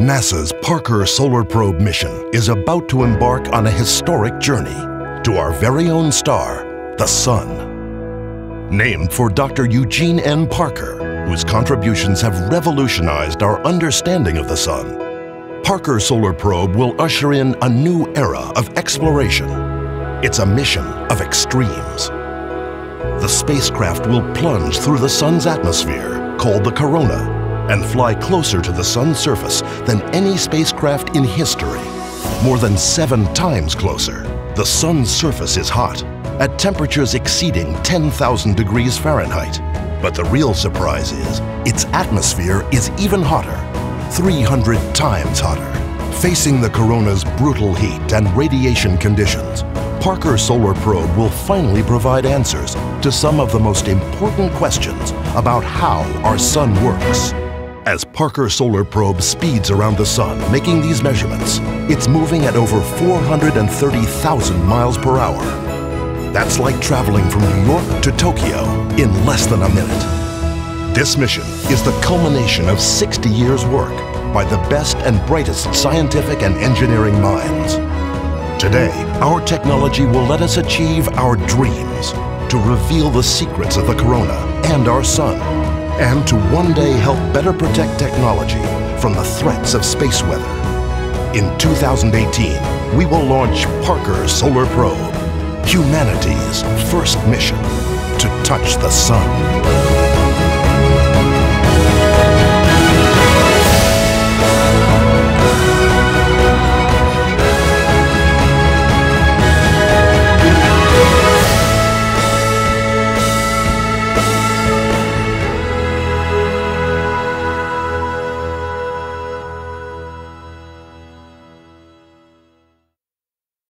NASA's Parker Solar Probe mission is about to embark on a historic journey to our very own star, the Sun. Named for Dr. Eugene N. Parker, whose contributions have revolutionized our understanding of the Sun, Parker Solar Probe will usher in a new era of exploration. It's a mission of extremes. The spacecraft will plunge through the Sun's atmosphere, called the corona, and fly closer to the Sun's surface than any spacecraft in history. More than 7 times closer. The Sun's surface is hot, at temperatures exceeding 10,000 degrees Fahrenheit. But the real surprise is, its atmosphere is even hotter, 300 times hotter. Facing the corona's brutal heat and radiation conditions, Parker Solar Probe will finally provide answers to some of the most important questions about how our Sun works. As Parker Solar Probe speeds around the Sun making these measurements, it's moving at over 430,000 miles per hour. That's like traveling from New York to Tokyo in less than a minute. This mission is the culmination of 60 years' work by the best and brightest scientific and engineering minds. Today, our technology will let us achieve our dreams to reveal the secrets of the corona and our Sun, and to one day help better protect technology from the threats of space weather. In 2018, we will launch Parker Solar Probe, humanity's first mission to touch the Sun.